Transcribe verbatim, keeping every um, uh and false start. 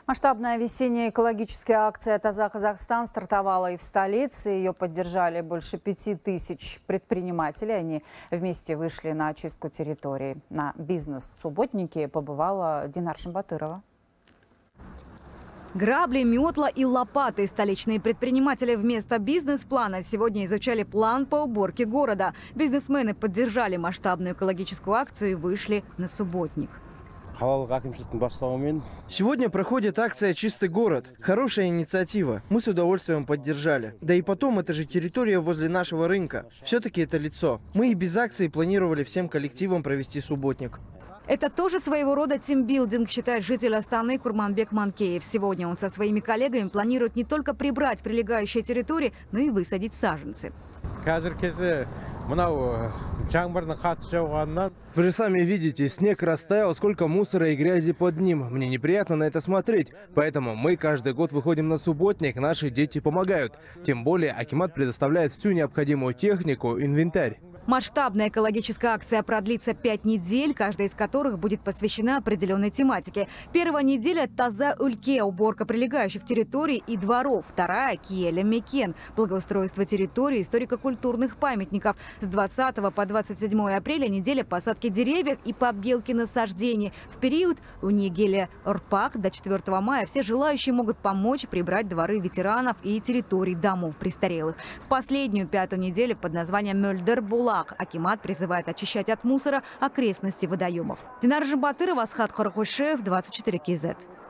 Масштабная весенняя экологическая акция «Таза Казахстан» стартовала и в столице. Ее поддержали больше пяти тысяч предпринимателей. Они вместе вышли на очистку территории. На бизнес-субботнике побывала Динар Шамбатырова. Грабли, метла и лопаты. Столичные предприниматели вместо бизнес-плана сегодня изучали план по уборке города. Бизнесмены поддержали масштабную экологическую акцию и вышли на субботник. Сегодня проходит акция «Чистый город». Хорошая инициатива. Мы с удовольствием поддержали. Да и потом, это же территория возле нашего рынка. Все-таки это лицо. Мы и без акции планировали всем коллективом провести субботник. Это тоже своего рода тимбилдинг, считает житель Астаны Курманбек Манкеев. Сегодня он со своими коллегами планирует не только прибрать прилегающие территории, но и высадить саженцы. Вы же сами видите, снег растаял, сколько мусора и грязи под ним. Мне неприятно на это смотреть. Поэтому мы каждый год выходим на субботник, наши дети помогают. Тем более акимат предоставляет всю необходимую технику, инвентарь. Масштабная экологическая акция продлится пять недель, каждая из которых будет посвящена определенной тематике. Первая неделя – Таза Ульке, уборка прилегающих территорий и дворов. Вторая – Киеля Мекен, благоустройство территорий, историко-культурных памятников. С двадцатого по двадцать седьмое апреля неделя посадки деревьев и побелки насаждений. В период Унигеля Орпак до четвёртого мая все желающие могут помочь прибрать дворы ветеранов и территории домов престарелых. В последнюю пятую неделю под названием Мөлдер-Булак акимат призывает очищать от мусора окрестности водоемов. Динар Шамбатырова, Асхат Хорохошев, двадцать четыре кей зет.